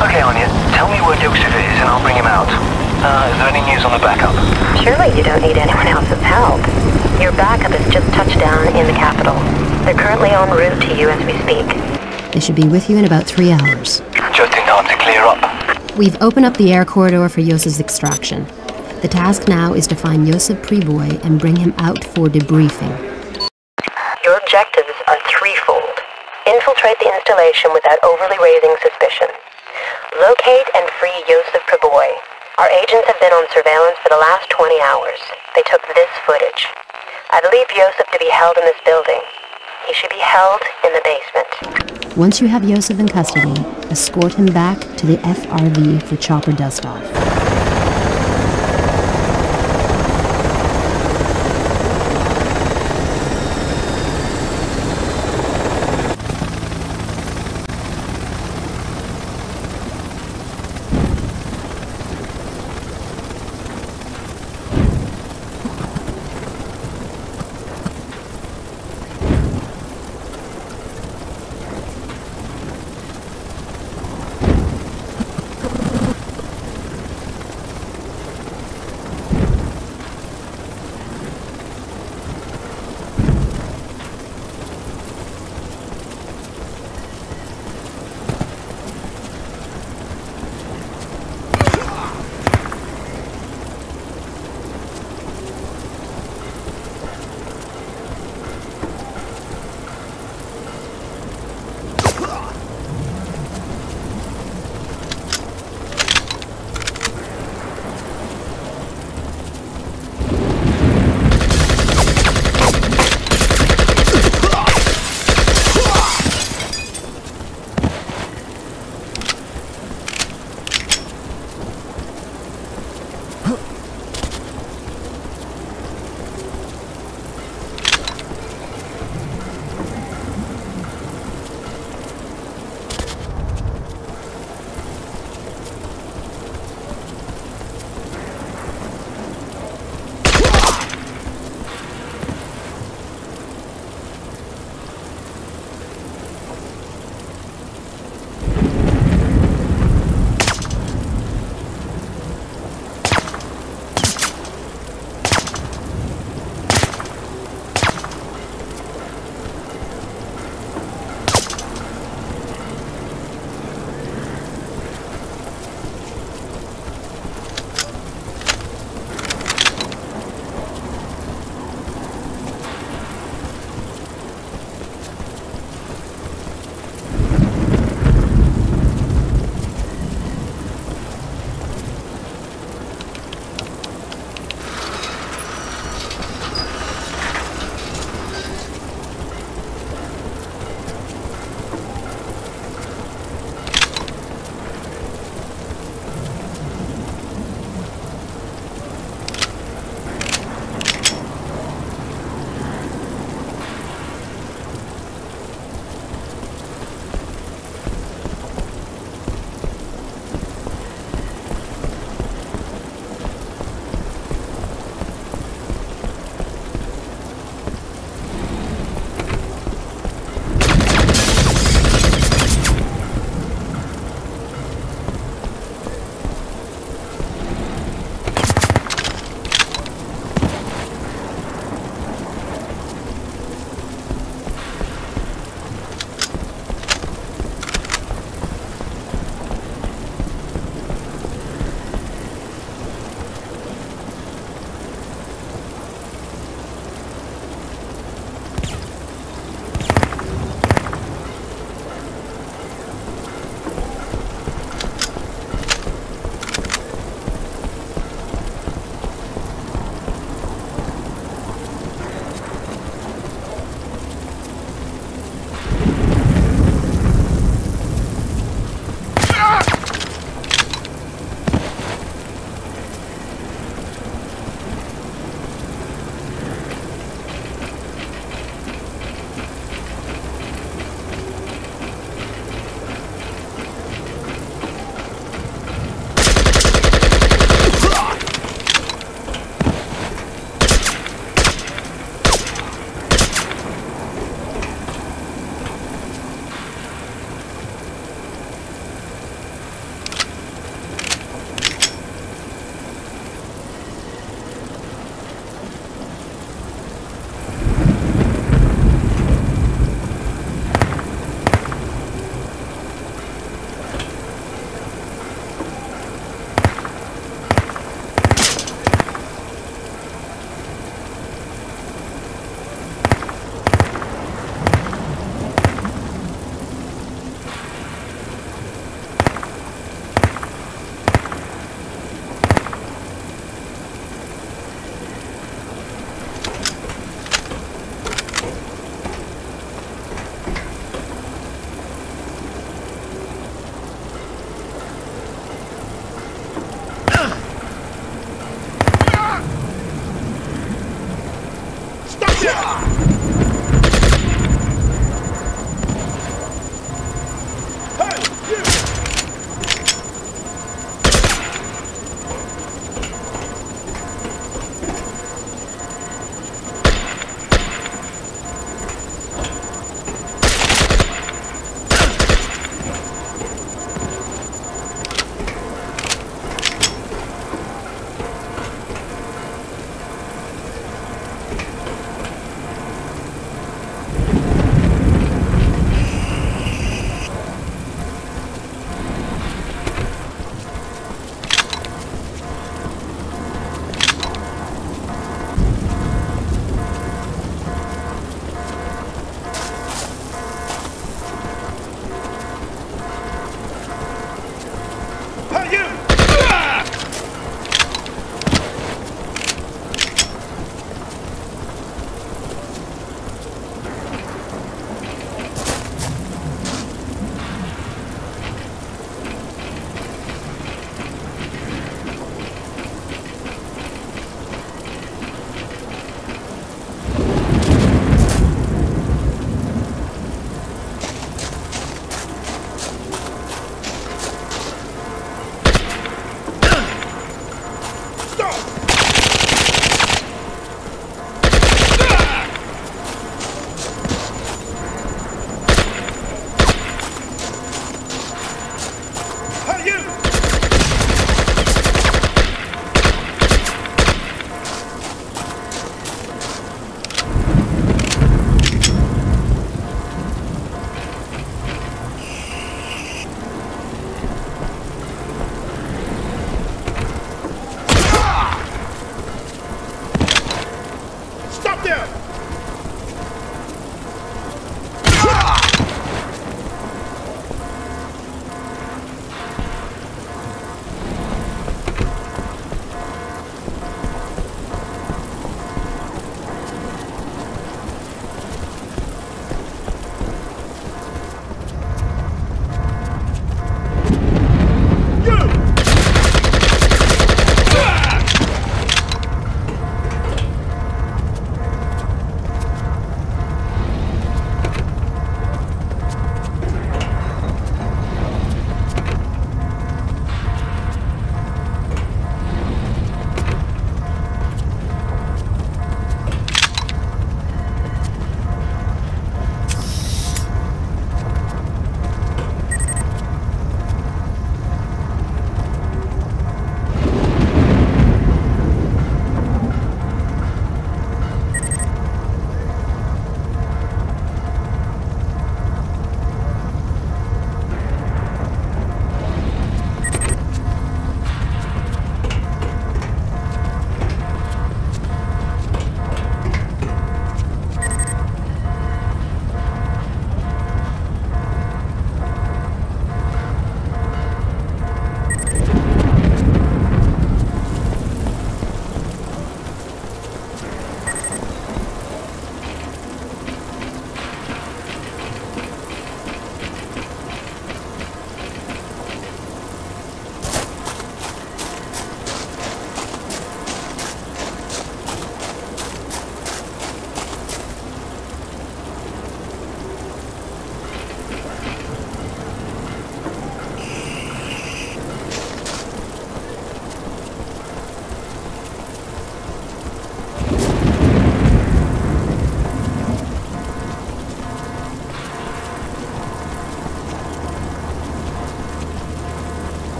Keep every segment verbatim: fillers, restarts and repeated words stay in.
Okay, Anya, tell me where Joseph is and I'll bring him out. Uh, is there any news on the backup? Surely you don't need anyone else's help. Your backup has just touched down in the capital. They're currently en route to you as we speak. They should be with you in about three hours. Just in time to clear up. We've opened up the air corridor for Yosef's extraction. The task now is to find Joseph Preboy and bring him out for debriefing. Your objectives are threefold. Infiltrate the installation without overly raising suspicion. Locate and free Joseph Preboy. Our agents have been on surveillance for the last twenty hours. They took this footage. I believe Joseph to be held in this building. He should be held in the basement. Once you have Joseph in custody, escort him back to the F R V for chopper dust-off.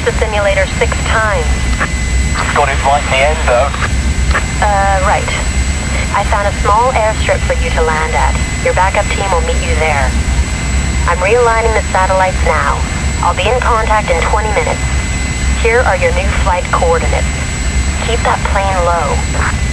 crashed the simulator six times. Got it right in the end, though. Uh, right. I found a small airstrip for you to land at. Your backup team will meet you there. I'm realigning the satellites now. I'll be in contact in twenty minutes. Here are your new flight coordinates. Keep that plane low.